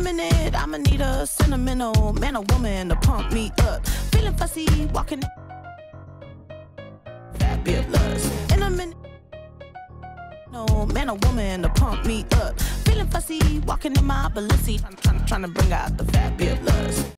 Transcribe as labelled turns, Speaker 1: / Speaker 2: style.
Speaker 1: minute, I'ma need a sentimental man or woman to pump me up. Feeling fussy, walking fabulous. In a minute, no man or woman to pump me up. Feeling fussy, walking in my Balenci, trying to bring out the fabulous.